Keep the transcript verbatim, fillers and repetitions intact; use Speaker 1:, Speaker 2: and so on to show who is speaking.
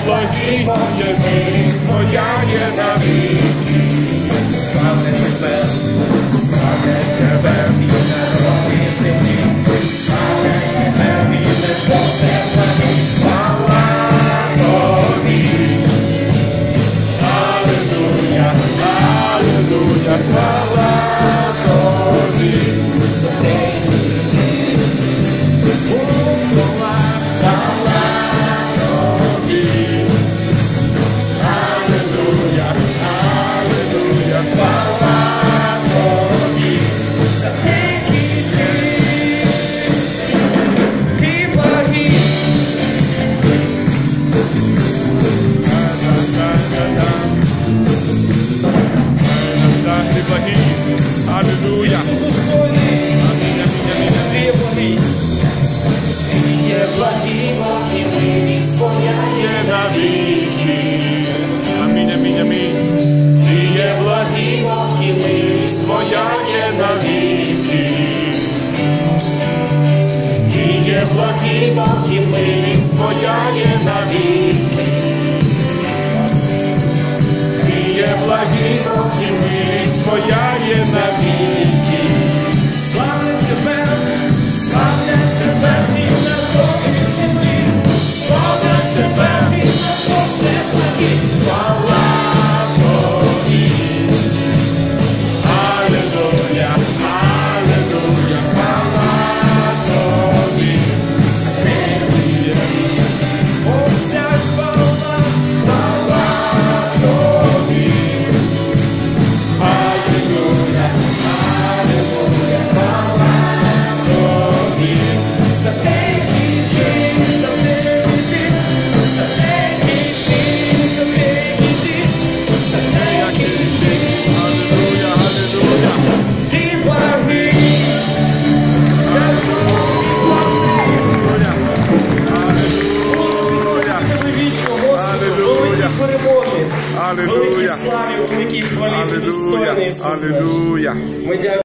Speaker 1: благий, є милість твоя є навіки. Славне тебе, славне тебе, всі народи землі, славне тебе, війне Боже тобі, хвала тобі. Алілуя, алілуя, хвала тобі. Аллилуйя. Амінь, амінь, амінь. Ти є благий, Бог, і милість твоя є навіки. Амінь, амінь, амінь. Ти є благий, Бог, і милість твоя є навіки. Ти є благий, Бог, і милість твоя є навіки. Ти є благий, Бог, і милість твоя є навіки. Славне тебе, славне тебе, всі народи землі. Славне тебе, ти наш Боже благий. Хвала тобі. Алілуя, алілуя, хвала тобі. Закрили, вся хвала, хвала тобі. Алілуя, алілуя, хвала тобі. За такий день, за такий день, за такий день, за такий день, за такий день. Алілуя, алілуя. Ти благий, за собі Алілуя, алілуя.
Speaker 2: Вічно, Господи, великі перемоги, великій
Speaker 1: Алілуя.
Speaker 2: славі, великій хвалі, ти достойний, Ісус наш.
Speaker 1: Алілуя.
Speaker 2: Ми дякуємо.